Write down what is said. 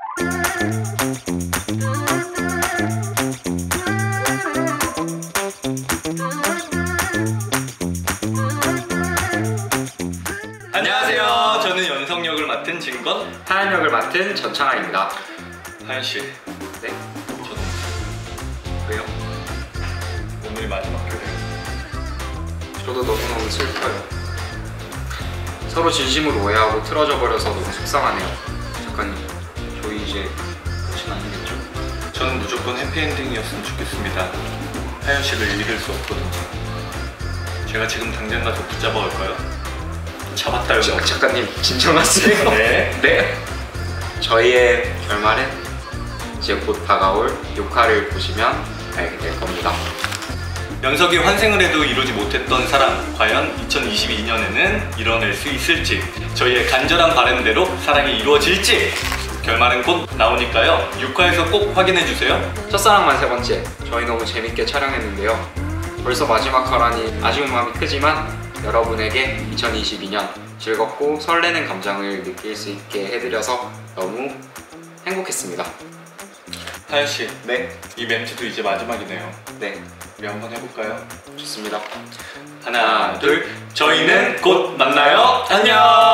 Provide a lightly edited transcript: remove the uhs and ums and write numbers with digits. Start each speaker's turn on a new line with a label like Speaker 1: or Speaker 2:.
Speaker 1: 안녕하세요. 저는 연성 역을 맡은 진건,
Speaker 2: 하연 역을 맡은 전창아입니다.
Speaker 1: 하연 씨.
Speaker 2: 네?
Speaker 1: 저는
Speaker 2: 왜요?
Speaker 1: 오늘 마지막 교회예요.
Speaker 2: 저도 너무너무 슬퍼요. 서로 진심으로 오해하고 틀어져 버려서 너무 속상하네요. 작가님, 저희 이제 끝은 아니겠죠?
Speaker 1: 저는 무조건 해피엔딩이었으면 좋겠습니다. 하연 씨를 믿을 수 없거든요. 제가 지금 당장 가서 붙잡아 올까요? 잡았다 여기.
Speaker 2: 작가님, 진정하세요.
Speaker 1: 네.
Speaker 2: 네. 저희의 결말은 이제 곧 다가올 6화를 보시면 알게 될 겁니다.
Speaker 1: 연석이 환생을 해도 이루지 못했던 사랑, 과연 2022년에는 이뤄낼 수 있을지, 저희의 간절한 바람대로 사랑이 이루어질지, 결말은 곧 나오니까요. 6화에서 꼭 확인해주세요.
Speaker 2: 첫사랑만 세 번째, 저희 너무 재밌게 촬영했는데요. 벌써 마지막 화라니 아쉬운 마음이 크지만 여러분에게 2022년 즐겁고 설레는 감정을 느낄 수 있게 해드려서 너무 행복했습니다.
Speaker 1: 하연 씨,
Speaker 2: 네?
Speaker 1: 이 멘트도 이제 마지막이네요.
Speaker 2: 네,
Speaker 1: 우리 한번 해볼까요?
Speaker 2: 좋습니다.
Speaker 1: 하나, 둘, 저희는 곧 만나요. 안녕.